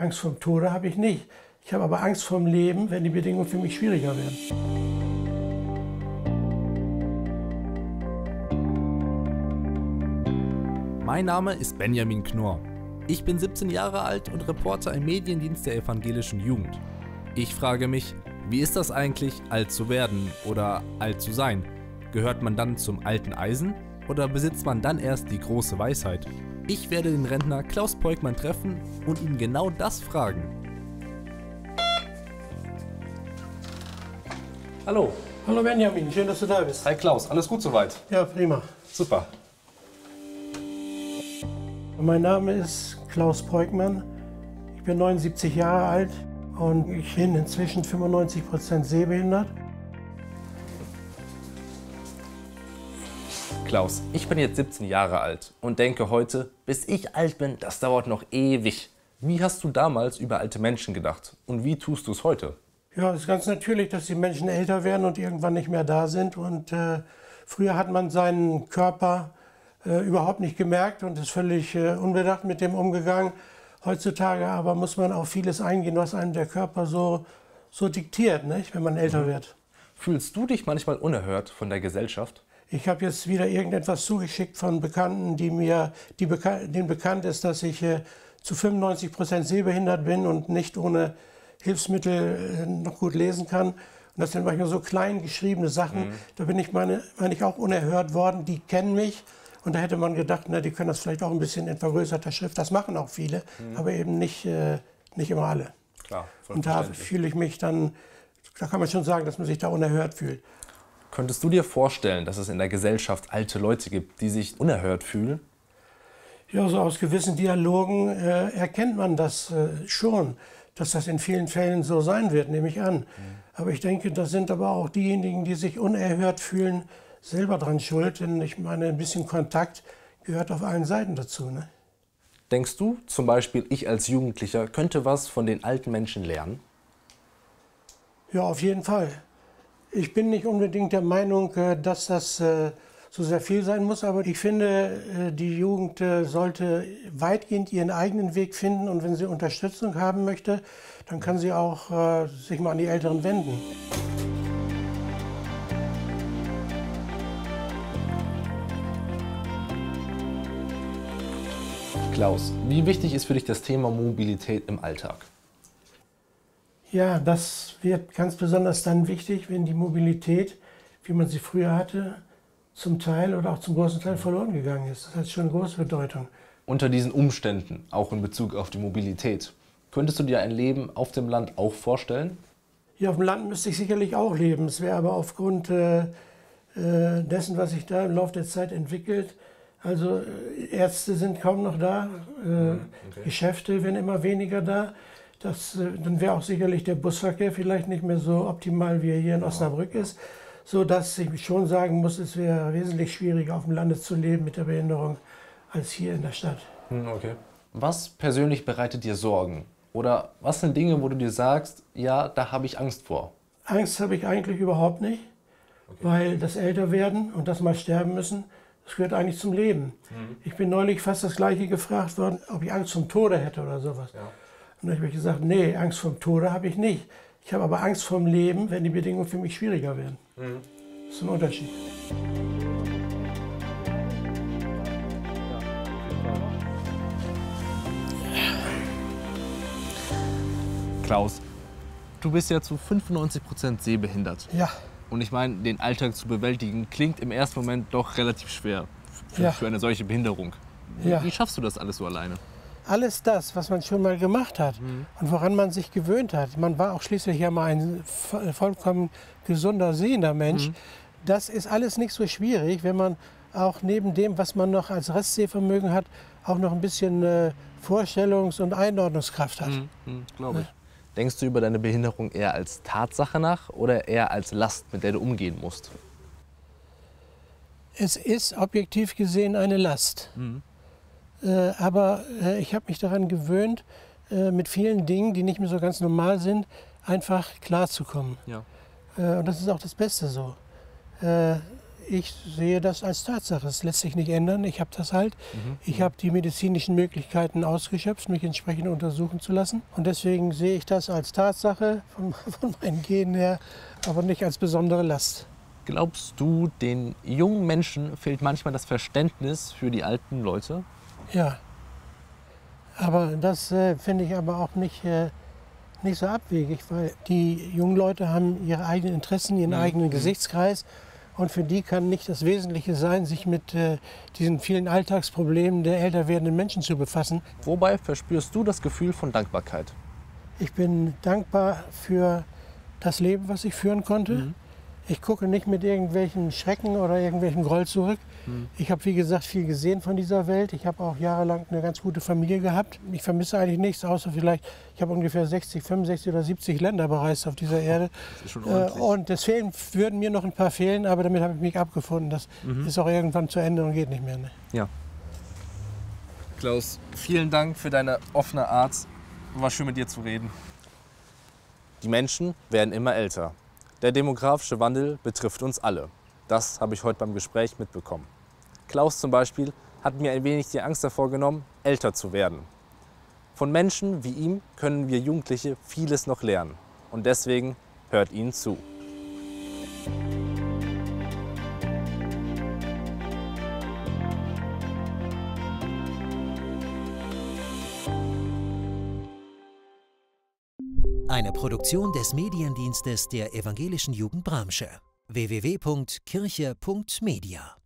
Angst vorm Tode habe ich nicht. Ich habe aber Angst vorm Leben, wenn die Bedingungen für mich schwieriger werden. Mein Name ist Benjamin Knorr. Ich bin 17 Jahre alt und Reporter im Mediendienst der evangelischen Jugend. Ich frage mich, wie ist das eigentlich, alt zu werden oder alt zu sein? Gehört man dann zum alten Eisen oder besitzt man dann erst die große Weisheit? Ich werde den Rentner Klaus Peukmann treffen und ihn genau das fragen. Hallo. Hallo Benjamin, schön, dass du da bist. Hi Klaus, alles gut soweit? Ja, prima. Super. Mein Name ist Klaus Peukmann. Ich bin 79 Jahre alt und ich bin inzwischen 95% sehbehindert. Klaus, ich bin jetzt 17 Jahre alt und denke heute, bis ich alt bin, das dauert noch ewig. Wie hast du damals über alte Menschen gedacht und wie tust du es heute? Ja, es ist ganz natürlich, dass die Menschen älter werden und irgendwann nicht mehr da sind. Und früher hat man seinen Körper überhaupt nicht gemerkt und ist völlig unbedacht mit dem umgegangen. Heutzutage aber muss man auf vieles eingehen, was einem der Körper so diktiert, nicht, wenn man älter wird. Fühlst du dich manchmal unerhört von der Gesellschaft? Ich habe jetzt wieder irgendetwas zugeschickt von Bekannten, denen bekannt ist, dass ich zu 95% sehbehindert bin und nicht ohne Hilfsmittel noch gut lesen kann. Und das sind manchmal so klein geschriebene Sachen. Da bin ich, meine ich, auch unerhört worden. Die kennen mich. Und da hätte man gedacht, na, die können das vielleicht auch ein bisschen in vergrößerter Schrift. Das machen auch viele, aber eben nicht immer alle. Klar, und da fühle ich mich dann, da kann man schon sagen, dass man sich da unerhört fühlt. Könntest du dir vorstellen, dass es in der Gesellschaft alte Leute gibt, die sich unerhört fühlen? Ja, so aus gewissen Dialogen erkennt man das schon, dass das in vielen Fällen so sein wird, nehme ich an. Aber ich denke, das sind aber auch diejenigen, die sich unerhört fühlen, selber dran schuld. Denn ich meine, ein bisschen Kontakt gehört auf allen Seiten dazu. Ne? Denkst du, zum Beispiel ich als Jugendlicher, könnte was von den alten Menschen lernen? Ja, auf jeden Fall. Ich bin nicht unbedingt der Meinung, dass das so sehr viel sein muss, aber ich finde, die Jugend sollte weitgehend ihren eigenen Weg finden und wenn sie Unterstützung haben möchte, dann kann sie auch sich mal an die Älteren wenden. Klaus, wie wichtig ist für dich das Thema Mobilität im Alltag? Ja, das wird ganz besonders dann wichtig, wenn die Mobilität, wie man sie früher hatte, zum Teil oder auch zum großen Teil verloren gegangen ist. Das hat schon eine große Bedeutung. Unter diesen Umständen, auch in Bezug auf die Mobilität, könntest du dir ein Leben auf dem Land auch vorstellen? Ja, auf dem Land müsste ich sicherlich auch leben. Es wäre aber aufgrund dessen, was sich da im Laufe der Zeit entwickelt, also Ärzte sind kaum noch da, Geschäfte werden immer weniger da. Dann wäre auch sicherlich der Busverkehr vielleicht nicht mehr so optimal, wie er hier in Osnabrück ist. Sodass ich schon sagen muss, es wäre wesentlich schwieriger, auf dem Lande zu leben mit der Behinderung, als hier in der Stadt. Okay. Was persönlich bereitet dir Sorgen? Oder was sind Dinge, wo du dir sagst, ja, da habe ich Angst vor? Angst habe ich eigentlich überhaupt nicht, weil das Älterwerden und das mal sterben müssen, das gehört eigentlich zum Leben. Ich bin neulich fast das Gleiche gefragt worden, ob ich Angst vom Tode hätte oder sowas. Ja. Und da habe ich gesagt, nee, Angst vom Tode habe ich nicht. Ich habe aber Angst vorm Leben, wenn die Bedingungen für mich schwieriger werden. Das ist ein Unterschied. Klaus, du bist ja zu 95% sehbehindert. Ja. Und ich meine, den Alltag zu bewältigen, klingt im ersten Moment doch relativ schwer für eine solche Behinderung. Ja. Wie schaffst du das alles so alleine? Alles das, was man schon mal gemacht hat und woran man sich gewöhnt hat. Man war auch schließlich ja mal ein vollkommen gesunder, sehender Mensch. Das ist alles nicht so schwierig, wenn man auch neben dem, was man noch als Restsehvermögen hat, auch noch ein bisschen Vorstellungs- und Einordnungskraft hat. Glaube ich. Denkst du über deine Behinderung eher als Tatsache nach oder eher als Last, mit der du umgehen musst? Es ist objektiv gesehen eine Last. Aber ich habe mich daran gewöhnt, mit vielen Dingen, die nicht mehr so ganz normal sind, einfach klarzukommen. Ja. Und das ist auch das Beste so. ich sehe das als Tatsache. Es lässt sich nicht ändern. Ich habe das halt. Ich habe die medizinischen Möglichkeiten ausgeschöpft, mich entsprechend untersuchen zu lassen. Und deswegen sehe ich das als Tatsache von meinen Genen her, aber nicht als besondere Last. Glaubst du, den jungen Menschen fehlt manchmal das Verständnis für die alten Leute? Ja. Aber das finde ich aber auch nicht so abwegig, weil die jungen Leute haben ihre eigenen Interessen, ihren eigenen Gesichtskreis. Und für die kann nicht das Wesentliche sein, sich mit diesen vielen Alltagsproblemen der älter werdenden Menschen zu befassen. Wobei verspürst du das Gefühl von Dankbarkeit? Ich bin dankbar für das Leben, was ich führen konnte. Ich gucke nicht mit irgendwelchen Schrecken oder irgendwelchem Groll zurück. Ich habe, wie gesagt, viel gesehen von dieser Welt. Ich habe auch jahrelang eine ganz gute Familie gehabt. Ich vermisse eigentlich nichts, außer vielleicht, ich habe ungefähr 60, 65 oder 70 Länder bereist auf dieser Erde. Das ist schon ordentlich. Und deswegen würden mir noch ein paar fehlen, aber damit habe ich mich abgefunden. Das ist auch irgendwann zu Ende und geht nicht mehr. Ne? Ja. Klaus, vielen Dank für deine offene Art. War schön mit dir zu reden. Die Menschen werden immer älter. Der demografische Wandel betrifft uns alle. Das habe ich heute beim Gespräch mitbekommen. Klaus zum Beispiel hat mir ein wenig die Angst davor genommen, älter zu werden. Von Menschen wie ihm können wir Jugendliche vieles noch lernen. Und deswegen hört ihnen zu. Eine Produktion des Mediendienstes der Evangelischen Jugend Bramsche. www.kirche.media